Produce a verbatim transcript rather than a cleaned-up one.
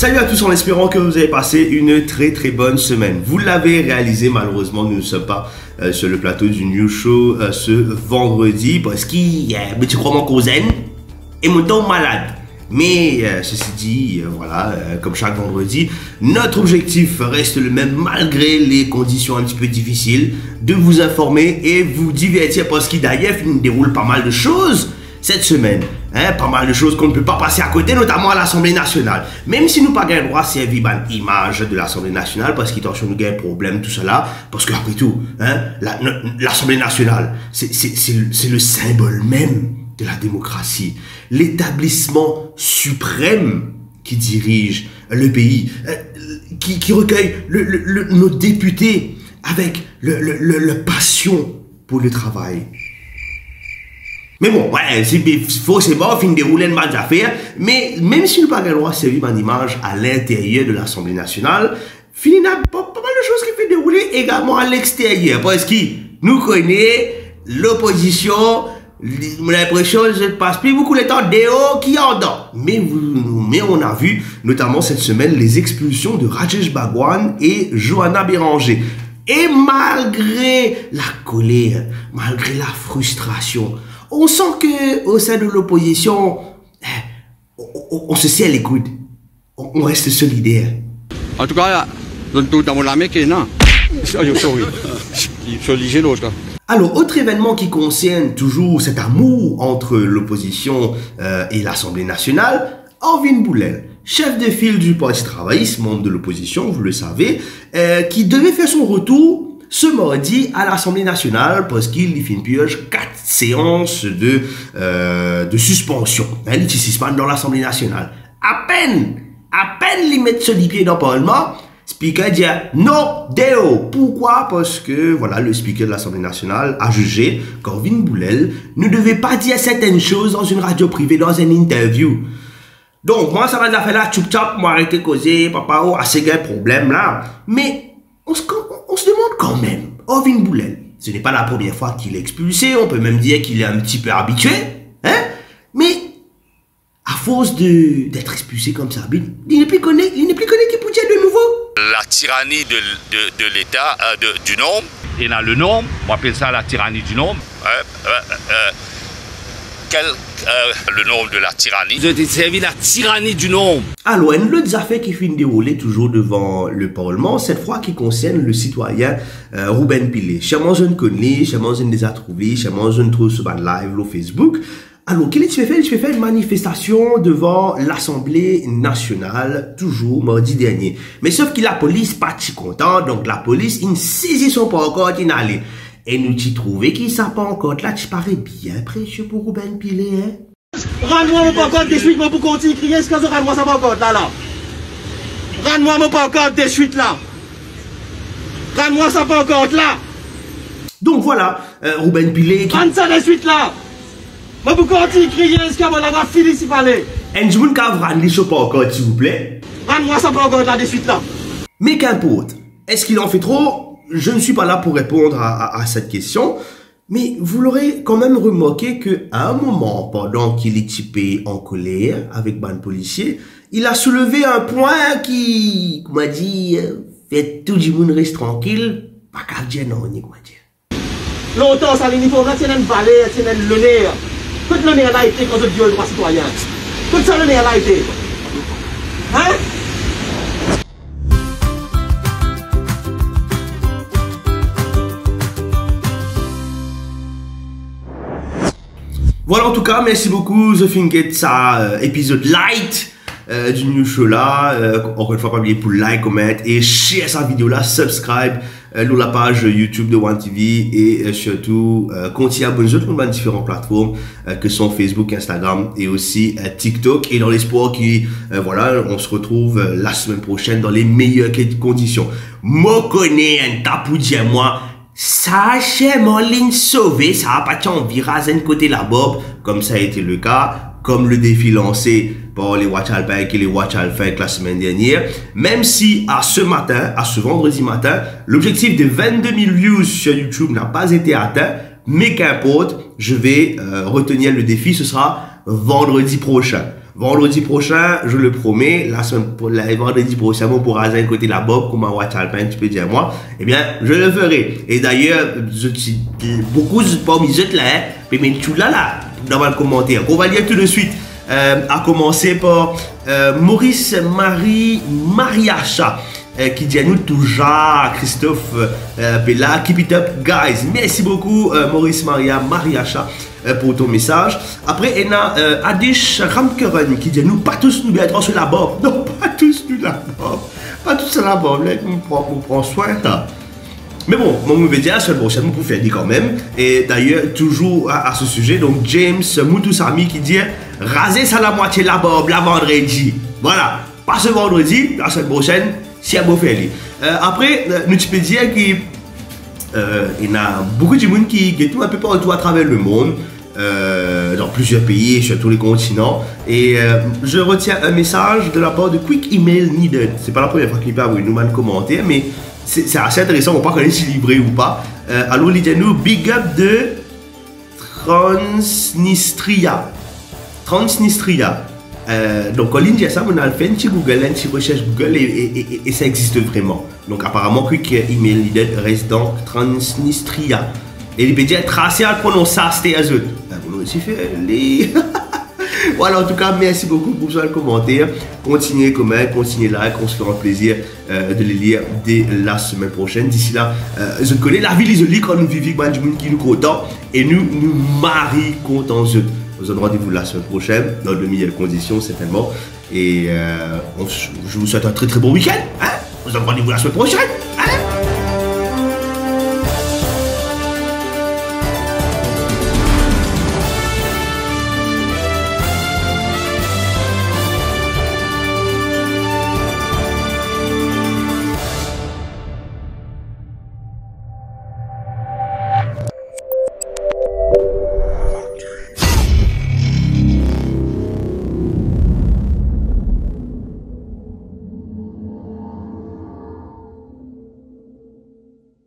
Salut à tous en espérant que vous avez passé une très très bonne semaine. Vous l'avez réalisé, malheureusement nous ne sommes pas euh, sur le plateau du New Show euh, ce vendredi parce qu'il y a un petit roman cousin et mon temps malade. Mais euh, ceci dit, euh, voilà, euh, comme chaque vendredi, notre objectif reste le même malgré les conditions un petit peu difficiles, de vous informer et vous divertir parce qu'il d'ailleurs nous déroule pas mal de choses cette semaine. Hein, pas mal de choses qu'on ne peut pas passer à côté, notamment à l'Assemblée nationale. Même si nous pas gagnons droit à servir une image de l'Assemblée nationale, parce qu'il nous gagne un problème, tout cela, parce qu'après tout, hein, l'Assemblée nationale, c'est le symbole même de la démocratie, l'établissement suprême qui dirige le pays, euh, qui, qui recueille le, le, le, nos députés avec le, le, le, le passion pour le travail. Mais bon, ouais, c'est forcément fin dérouler une match d'affaires, mais même si nous pas le droit de servir une image à l'intérieur de l'Assemblée nationale, il y a pas, pas mal de choses qui fait dérouler également à l'extérieur, parce que nous connaissons l'opposition, j'ai l'impression que je ne passe plus beaucoup de temps dehors qui en dedans. Mais, mais on a vu, notamment cette semaine, les expulsions de Rajesh Bhagwan et Johanna Béranger. Et malgré la colère, malgré la frustration, on sent que au sein de l'opposition, on, on, on se serre les coudes, on, on reste solidaire. En tout cas, dans mon âme qui est non. Alors, autre événement qui concerne toujours cet amour entre l'opposition euh, et l'Assemblée nationale, Orvin Boulel, chef de file du Parti travailliste, membre de l'opposition, vous le savez, euh, qui devait faire son retour ce mardi à l'Assemblée nationale parce qu'il y fait une pioche quatre séances de, euh, de suspension. Hein, il suspend dans l'Assemblée nationale. À peine, à peine il met ce pied dans le Parlement, Speaker dit non, Déo. Pourquoi? Parce que voilà, le Speaker de l'Assemblée nationale a jugé qu'Orvin Boulel ne devait pas dire certaines choses dans une radio privée, dans une interview. Donc, moi, ça va faire là, tchoup tchoup, moi arrêter de causer, papa, oh, assez de problème là. Mais, on se, on se demande quand même, Orvin Boulel, ce n'est pas la première fois qu'il est expulsé, on peut même dire qu'il est un petit peu habitué, hein? Mais, à force d'être expulsé comme ça, il n'est plus connu, il n'est plus connu qui peut dire de nouveau. La tyrannie de, de, de l'État, euh, du nombre. Il y a le nombre, on appelle ça la tyrannie du nombre. Euh, euh, euh, quel euh, le nombre de la tyrannie? Vous avez servi la tyrannie du nombre. Alors, une autre affaire qui finit de dérouler toujours devant le Parlement, cette fois qui concerne le citoyen euh, Ruben Pillay. Chèrement, je ne connais, chèrement, je ne les ai trouvés, chèrement, je ne trouve sur un live sur Facebook. Alors, qu'est-ce qu'il fait? Il fait une manifestation devant l'Assemblée nationale, toujours mardi dernier. Mais sauf que la police pas si content, donc la police, il saisit son pancarte, il allait. Et nous t'y trouvons qu'il s'en pancarte là, tu parais bien précieux pour Ruben Pillay, hein? Rends-moi mon pancarte de suite, moi, pour continuer de crier, est-ce que je rends-moi sa pancarte là, là? Rends-moi mon pancarte de suite là. Rends-moi sa pancarte là. Donc voilà, euh, Ruben Pillay qui... Rends ça de suite là. Moi, pour continuer de crier, est-ce que je vais finir si parler? Et je vous rendre les choses pancarte, s'il vous plaît. Rends-moi sa pancarte là de suite là. Mais qu'importe, est-ce qu'il en fait trop? Je ne suis pas là pour répondre à, à, à cette question, mais vous l'aurez quand même remarqué qu'à un moment, pendant qu'il est typé en colère avec ban policier, il a soulevé un point qui, comment dire, fait tout le monde reste tranquille, pas qu'à dire non, ni comment dire. Longtemps, ça l'uniforme là, c'est une valeur, c'est une l'honneur. Tout l'honneur là a été quand je dis le droit citoyen. Tout ça l'honneur là a été. Hein? Voilà, en tout cas, merci beaucoup, The Finket, ça, euh, épisode light euh, du New Show là. Euh, encore une fois, pas oublier pour like, comment et share cette vidéo là, subscribe euh, sur la page YouTube de One T V et euh, surtout, euh, continuez à abonner sur les différentes plateformes euh, que sont Facebook, Instagram et aussi euh, TikTok. Et dans l'espoir que, euh, voilà, on se retrouve euh, la semaine prochaine dans les meilleures conditions. Moi, connais un tapou dire moi. Ça, chez mon ligne sauvée, ça a pas envie raser côté la bob, comme ça a été le cas, comme le défi lancé par les Watch Alpha et les Watch Alpha la semaine dernière. Même si à ce matin, à ce vendredi matin, l'objectif de vingt-deux mille views sur YouTube n'a pas été atteint, mais qu'importe, je vais euh, retenir le défi, ce sera vendredi prochain. vendredi prochain, je le promets, la semaine, la, vendredi prochain, on pourra aller côté la Bob, comme un watch alpin, tu peux dire moi, eh bien, je le ferai. Et d'ailleurs, beaucoup parmi eux là, hein, mais tout là, là, dans le commentaire. On va lire tout de suite, euh, à commencer par euh, Maurice Marie Mariacha. Euh, qui dit à nous toujours, Christophe euh, Bella, keep it up guys. Merci beaucoup euh, Maurice Maria Mariacha euh, pour ton message. Après il y a euh, Adish Ramkeren qui dit à nous pas tous nous bien sur la bob. Non, pas tous nous la bob. Pas tous sur la bob, là, on prend, on prend soin là. Mais bon, moi je vais dire la semaine prochaine pour faire dire quand même. Et d'ailleurs, toujours à, à ce sujet, donc James Moutoussami qui dit raser ça la moitié la bob la vendredi. Voilà, pas ce vendredi, la semaine prochaine. Si à beau faire. Euh, après, euh, nous tu peux dire qu'il euh, y a beaucoup de monde qui qui tout un peu partout à travers le monde, euh, dans plusieurs pays, sur tous les continents. Et euh, je retiens un message de la part de Quick Email Needed. C'est pas la première fois qu'il va avoir une commentaire, mais c'est assez intéressant. On ne va pas connaître si livré ou pas. Euh, alors, il dit nous big up de Transnistria. Transnistria. Euh, donc, quand on dit ça, on a fait un petit Google, un petit recherche Google et, et, et, et ça existe vraiment. Donc, apparemment, Quick Email Needed reste dans Transnistria. Et il peut dire tracer à prononcer ça, c'était à eux. Vous l'avez fait les. Voilà, en tout cas, merci beaucoup pour ce commentaire. Continuez comme ça, continuez like, on se fera un plaisir euh, de les lire dès la semaine prochaine. D'ici là, euh, je connais la ville isolée quand nous vivons avec du monde qui nous content et nous nous marie contents. Je vous donne rendez-vous la semaine prochaine dans de meilleures conditions certainement. Et euh, on, je vous souhaite un très très bon week-end. Hein, vous donne rendez-vous la semaine prochaine.